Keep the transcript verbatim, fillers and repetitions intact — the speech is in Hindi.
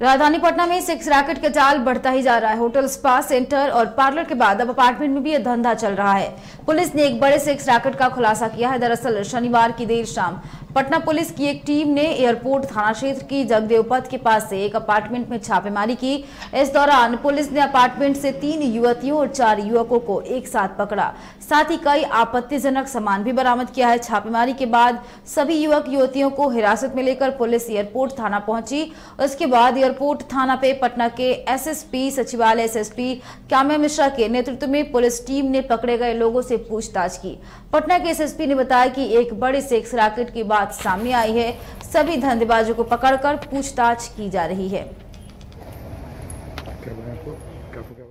राजधानी पटना में सेक्स रैकेट का जाल बढ़ता ही जा रहा है। होटल, स्पा, सेंटर और पार्लर के बाद अब अपार्टमेंट में भी यह धंधा चल रहा है। पुलिस ने एक बड़े सेक्स रैकेट का खुलासा किया है। दरअसल शनिवार की देर शाम पटना पुलिस की एक टीम ने एयरपोर्ट थाना क्षेत्र की जगदेव पथ के पास से एक अपार्टमेंट में छापेमारी की। इस दौरान पुलिस ने अपार्टमेंट से तीन युवतियों और चार युवकों को एक साथ पकड़ा। साथ ही कई आपत्तिजनक सामान भी बरामद किया है। छापेमारी के बाद सभी युवक युवतियों को हिरासत में लेकर पुलिस एयरपोर्ट थाना पहुंची। उसके बाद एयरपोर्ट थाना पे पटना के एसएसपी सचिवालय एसएसपी काम्या मिश्रा के नेतृत्व में पुलिस टीम ने पकड़े गए लोगों से पूछताछ की। पटना के एसएसपी ने बताया कि एक बड़े सेक्स रैकेट की बात सामने आई है। सभी धंधेबाजों को पकड़कर पूछताछ की जा रही है।